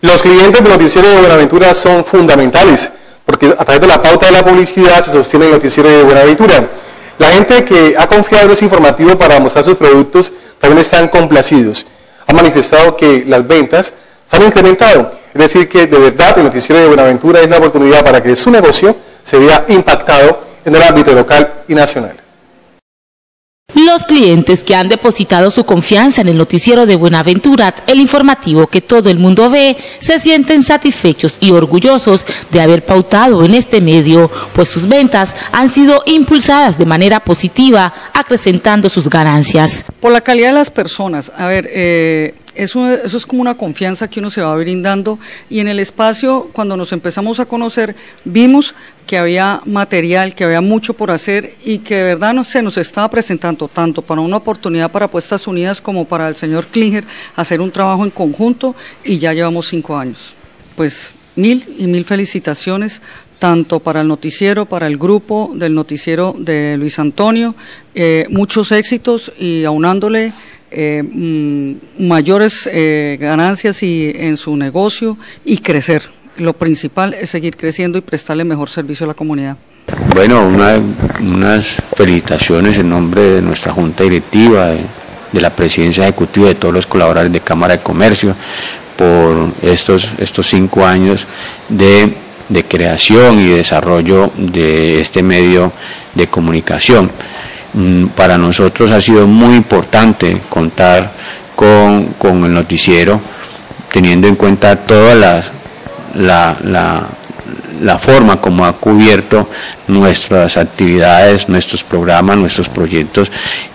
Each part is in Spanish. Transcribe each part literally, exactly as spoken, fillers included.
Los clientes del noticiero de Buenaventura son fundamentales, porque a través de la pauta de la publicidad se sostiene el noticiero de Buenaventura. La gente que ha confiado en ese informativo para mostrar sus productos también están complacidos. Han manifestado que las ventas se han incrementado, es decir que de verdad el noticiero de Buenaventura es la oportunidad para que su negocio se vea impactado en el ámbito local y nacional. Los clientes que han depositado su confianza en el noticiero de Buenaventura, el informativo que todo el mundo ve, se sienten satisfechos y orgullosos de haber pautado en este medio, pues sus ventas han sido impulsadas de manera positiva, acrecentando sus ganancias. Por la calidad de las personas, a ver, eh, eso, eso es como una confianza que uno se va brindando, y en el espacio, cuando nos empezamos a conocer, vimos que había material, que había mucho por hacer y que de verdad no se nos estaba presentando tanto para una oportunidad para Apuestas Unidas como para el señor Klinger hacer un trabajo en conjunto, y ya llevamos cinco años. Pues mil y mil felicitaciones, tanto para el noticiero, para el grupo del noticiero de Luis Antonio, eh, muchos éxitos y aunándole eh, mm, mayores eh, ganancias y, en su negocio, y crecer. Lo principal es seguir creciendo y prestarle mejor servicio a la comunidad. Bueno, una, unas felicitaciones en nombre de nuestra Junta Directiva, de, de la Presidencia Ejecutiva, de todos los colaboradores de Cámara de Comercio, por estos, estos cinco años de, de creación y desarrollo de este medio de comunicación. Para nosotros ha sido muy importante contar con, con el noticiero, teniendo en cuenta todas las La, la, la forma como ha cubierto nuestras actividades, nuestros programas, nuestros proyectos,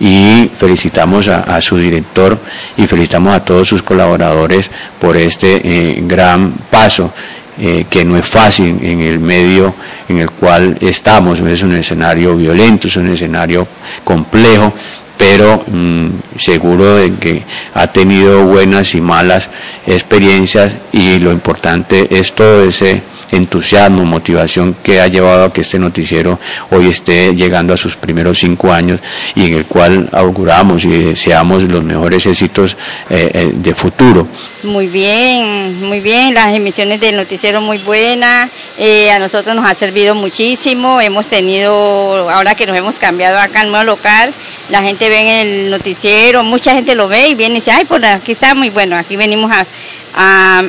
y felicitamos a, a su director y felicitamos a todos sus colaboradores por este eh, gran paso, eh, que no es fácil en el medio en el cual estamos. Es un escenario violento, es un escenario complejo, pero mmm, seguro de que ha tenido buenas y malas experiencias, y lo importante es todo ese entusiasmo, motivación que ha llevado a que este noticiero hoy esté llegando a sus primeros cinco años, y en el cual auguramos y deseamos los mejores éxitos eh, eh, de futuro. Muy bien, muy bien, las emisiones del noticiero muy buenas, eh, a nosotros nos ha servido muchísimo, hemos tenido, ahora que nos hemos cambiado acá al nuevo local, la gente ve en el noticiero, mucha gente lo ve y viene y dice, ay, por aquí está muy bueno, aquí venimos a, a,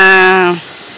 a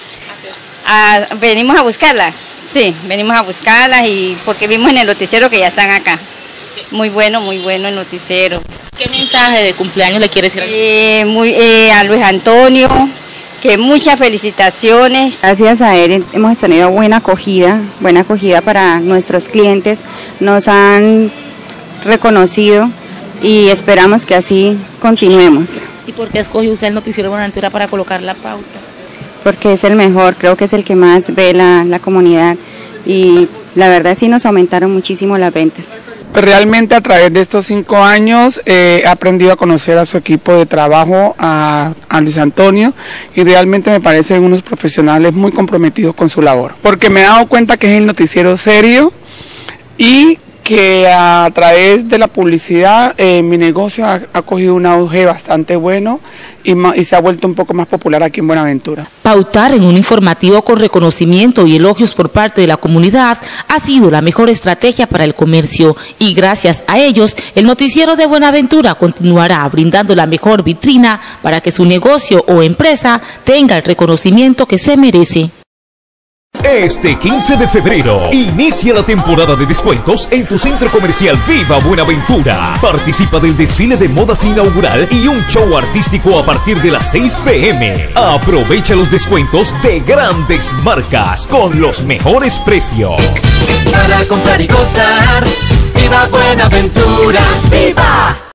A, venimos a buscarlas, sí, venimos a buscarlas, y porque vimos en el noticiero que ya están acá. Muy bueno, muy bueno el noticiero. ¿Qué mensaje de cumpleaños le quiere decir? Eh, muy, eh, a Luis Antonio, que muchas felicitaciones. Gracias a él hemos tenido buena acogida, buena acogida para nuestros clientes, nos han reconocido y esperamos que así continuemos. ¿Y por qué escogió usted el noticiero de Buenaventura para colocar la pauta? Porque es el mejor, creo que es el que más ve la, la comunidad, y la verdad sí nos aumentaron muchísimo las ventas. Realmente a través de estos cinco años eh, he aprendido a conocer a su equipo de trabajo, a, a Luis Antonio, y realmente me parecen unos profesionales muy comprometidos con su labor, porque me he dado cuenta que es el noticiero serio, y que a través de la publicidad eh, mi negocio ha, ha cogido un auge bastante bueno y, ma, y se ha vuelto un poco más popular aquí en Buenaventura. Pautar en un informativo con reconocimiento y elogios por parte de la comunidad ha sido la mejor estrategia para el comercio, y gracias a ellos el noticiero de Buenaventura continuará brindando la mejor vitrina para que su negocio o empresa tenga el reconocimiento que se merece. Este quince de febrero inicia la temporada de descuentos en tu centro comercial Viva Buenaventura. Participa del desfile de modas inaugural y un show artístico a partir de las seis pe eme. Aprovecha los descuentos de grandes marcas con los mejores precios. Para comprar y gozar, Viva Buenaventura, ¡viva!